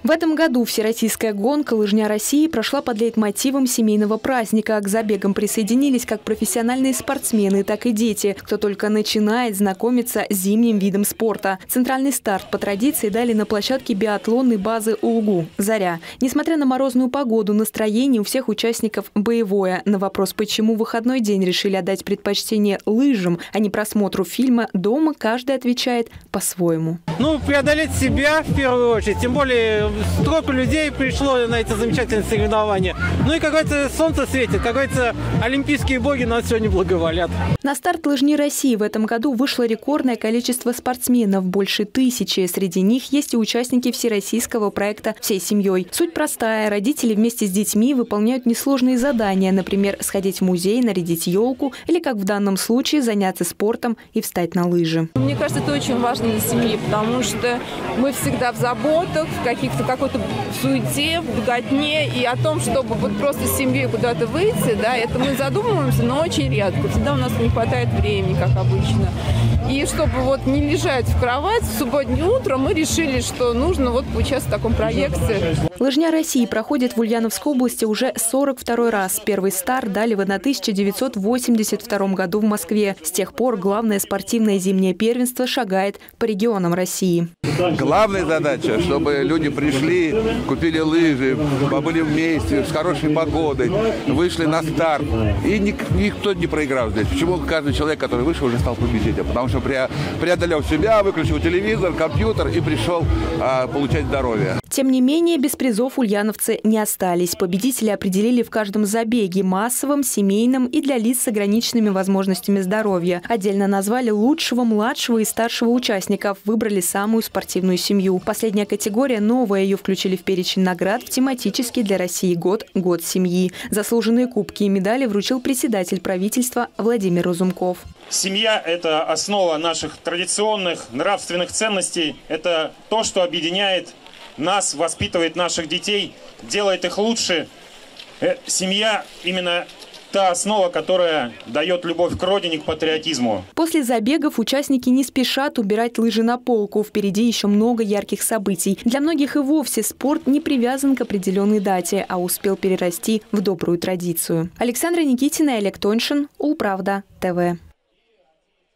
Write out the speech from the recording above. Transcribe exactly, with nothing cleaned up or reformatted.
В этом году всероссийская гонка «Лыжня России» прошла под лейтмотивом семейного праздника. К забегам присоединились как профессиональные спортсмены, так и дети, кто только начинает знакомиться с зимним видом спорта. Центральный старт по традиции дали на площадке биатлонной базы УЛГУ «Заря». Несмотря на морозную погоду, настроение у всех участников боевое. На вопрос, почему в выходной день решили отдать предпочтение лыжам, а не просмотру фильма, дома каждый отвечает по-своему. Ну, преодолеть себя в первую очередь, тем более столько людей пришло на эти замечательные соревнования. Ну и, как говорится, солнце светит, как говорится, олимпийские боги нас сегодня благоволят. На старт «Лыжни России» в этом году вышло рекордное количество спортсменов – больше тысячи. Среди них есть и участники всероссийского проекта «Всей семьей». Суть простая. Родители вместе с детьми выполняют несложные задания, например, сходить в музей, нарядить елку или, как в данном случае, заняться спортом и встать на лыжи. Мне кажется, это очень важно для семьи, потому что мы всегда в заботах, в каких-то какой-то суете, в беготне, и о том, чтобы вот просто с семьей куда-то выйти, да, это мы задумываемся, но очень редко. Всегда у нас не хватает времени, как обычно. И чтобы вот не лежать в кровать в субботнее утро, мы решили, что нужно вот поучаствовать в таком проекте. «Лыжня России» проходит в Ульяновской области уже сорок второй раз. Первый старт дали в тысяча девятьсот восемьдесят втором году в Москве. С тех пор главное спортивное зимнее первенство шагает по регионам России. Главная задача, чтобы люди пришли, купили лыжи, побыли вместе, с хорошей погодой, вышли на старт. И никто не проиграл здесь. Почему каждый человек, который вышел, уже стал победителем? Потому что преодолел себя, выключил телевизор, компьютер и пришел а, получать здоровье. Тем не менее, без призов ульяновцы не остались. Победители определили в каждом забеге – массовом, семейном и для лиц с ограниченными возможностями здоровья. Отдельно назвали лучшего, младшего и старшего участников. Выбрали самую спортивную семью. Последняя категория новая. Ее включили в перечень наград в тематический для России год – год семьи. Заслуженные кубки и медали вручил председатель правительства Владимир Разумков. Семья – это основа наших традиционных нравственных ценностей. Это то, что объединяет нас, воспитывает наших детей, делает их лучше. Семья именно та основа, которая дает любовь к родине, к патриотизму. После забегов участники не спешат убирать лыжи на полку. Впереди еще много ярких событий. Для многих и вовсе спорт не привязан к определенной дате, а успел перерасти в добрую традицию. Александра Никитина и Олег Тоньшин, Улправда, ТВ.